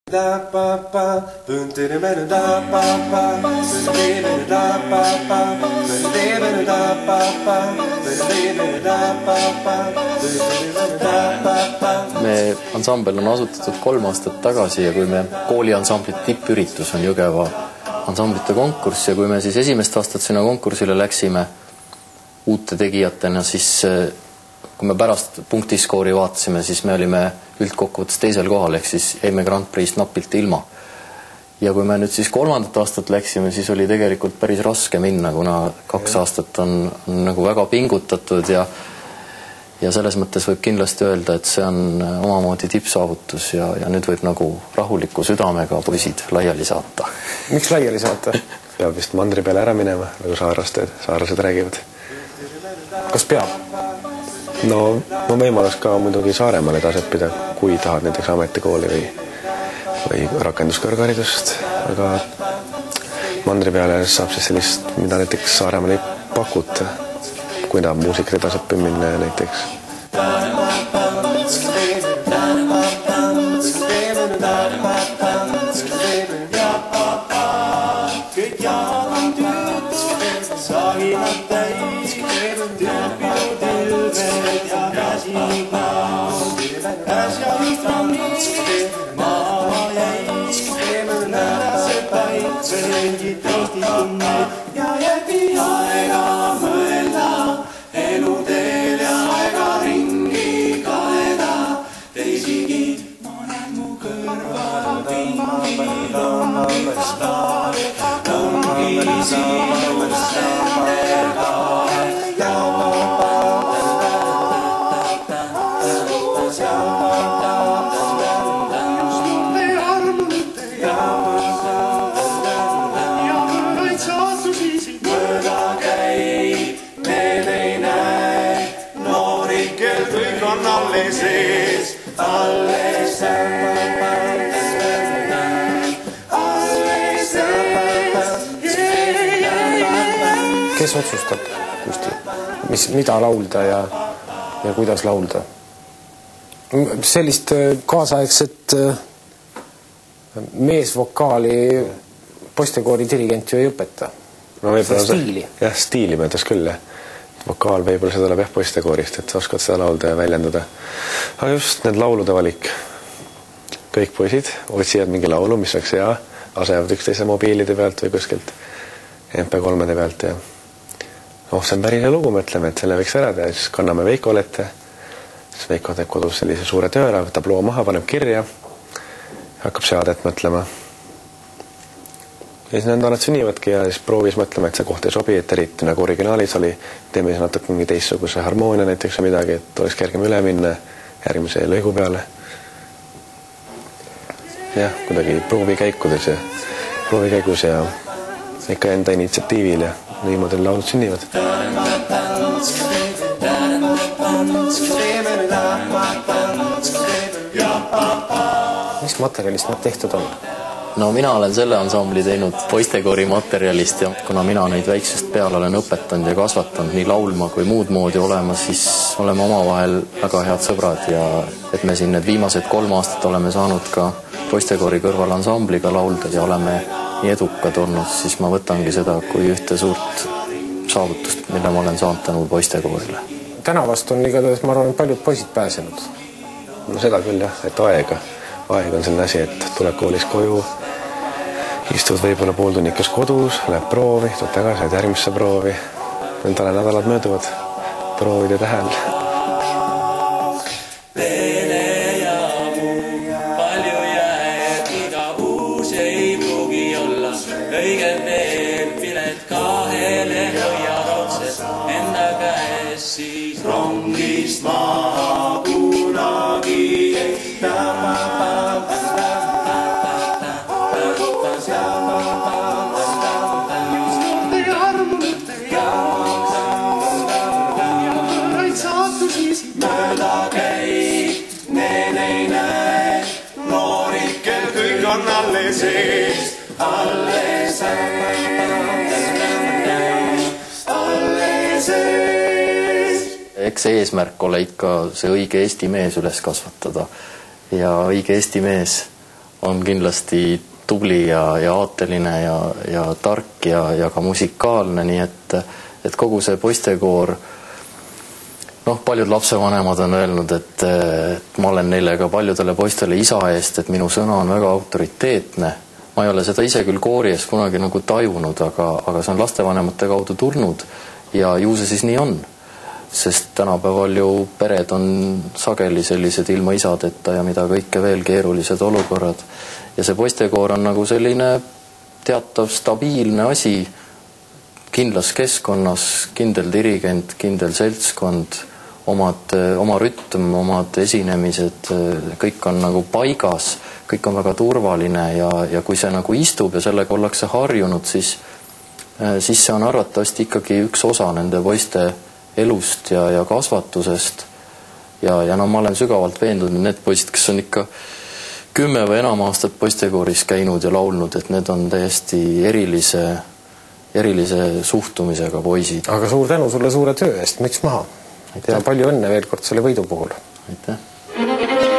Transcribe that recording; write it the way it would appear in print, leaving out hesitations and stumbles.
Me ansambel on asutatud 3 aastat tagasi ja kui me kooliansambli tippüritus on Jõgeva ansamblite konkurss ja kui me siis esimest aastat sinna konkursile läksime uute tegijatena, siis kui me pärast punktiskoori vaatasime, siis me olime üldkokkuvõttes teisel kohal, ehk siis jäime Grand Prix'st napilt ilma. Ja kui me nüüd siis 3. aastat läksime, siis oli tegelikult päris raske minna, kuna 2 aastat on nagu väga pingutatud ja selles mõttes võib kindlasti öelda, et see on omamoodi tippsaavutus ja nüüd võib nagu rahuliku südamega poisid laiali saata. Miks laiali saata? Peab vist mandri peale ära minema, nagu saarlased räägivad. Kas peab? No võimalus ka muidugi Saaremaale tasepida, kui tahad näiteks ametikooli või rakenduskõrgharidust, aga mandri peale saab siis sellist, mida näiteks Saaremaale ei pakuta, kui tahab muusikri taseppi minna näiteks. Ja jäti aega mõelda eluteel ja aega ringi kaeda. Teisigid mõned mu kõrval pingid on staar. Ongi sinust nendega ja kes otsustab, mida laulda ja kuidas laulda? Sellist kaasaegset meesvokaali poistekoori dirigent ju ei õpeta. Stiili? Jah, stiili mõttes küll. Vokaal võib-olla seda tuleb poistekoorist, et sa oskad seda laulda ja väljendada. Aga just need laulude valik. Kõik poisid otsivad mingi laulu, mis oleks hea, asevad üksteise mobiilide pealt või kuskilt MP3-de pealt ja see on päris lugu, mõtleme, et selle võiks ära teha, siis kanname Veikole ette, siis Veiko teeb kodus sellise suure töö ära, võtab loo maha, paneb kirja, hakkab seadet mõtlema. Ja siis need annad sünnivadki ja siis proovis mõtlema, et see koht ei sobi, et eriti nagu originaalis oli, teeme siis natuke mingi teistsuguse harmoonia näiteks või midagi, et oleks kergem üle minna järgmise lõigu peale. Jah, kuidagi proovi käigus ja ikka enda initsiatiivil ja niimoodi laulud sünnivad. Mis materjalist nad tehtud on? No mina olen selle ansambli teinud poistekoori materjalist ja kuna mina neid väiksest peale olen õpetanud ja kasvatanud nii laulma kui muud moodi olema, siis oleme omavahel väga head sõbrad ja et me siin need viimased 3 aastat oleme saanud ka poistekoori kõrval ansambliga laulda ja oleme nii edukad olnud, siis ma võtangi seda kui ühte suurt saavutust, mille ma olen saanud tänu poistekoorile. Tänavast on igatahes, ma arvan, paljud poisid pääsenud. No seda küll jah, et aeg on selline asi, et tuleb koolis koju, istud võib-olla pooltunnikas kodus, läheb proovi, tuleb tagasi, järgmisse proovi. Nädalad mööduvad proovide tähel. Rongist maa kunagi mööda käib, need ei näe, noorikel kõik on alles ees, alles ees. Eks eesmärk ole ikka see õige Eesti mees üles kasvatada ja õige Eesti mees on kindlasti tubli ja aateline ja tark ja ka musikaalne, nii et kogu see poistekoor, paljud lapsevanemad on öelnud, et ma olen neile ka paljudele poistele isa eest, et minu sõna on väga autoriteetne. Ma ei ole seda ise küll koori ees kunagi nagu tajunud, aga see on lastevanemate kaudu tulnud ja ju see siis nii on. Sest tänapäeval ju pered on sageli sellised ilma isadeta ja mida kõike veel keerulised olukorrad. Ja see poistekoor on nagu selline teatav stabiilne asi, kindlas keskkonnas, kindel dirigent, kindel seltskond, oma rütm, omad esinemised, kõik on nagu paigas, kõik on väga turvaline ja kui see nagu istub ja sellega ollakse harjunud, siis see on arvatavasti ikkagi üks osa nende poiste elust ja kasvatusest. Ja ma olen sügavalt veendunud, need poisid, kes on ikka 10 või enam aastat poistekooris käinud ja laulnud, et need on täiesti erilise suhtumisega poisid. Aga suur tänu sulle suure töö eest, müts maha. Ja palju õnne veel kord selle võidu puhul. Aitäh!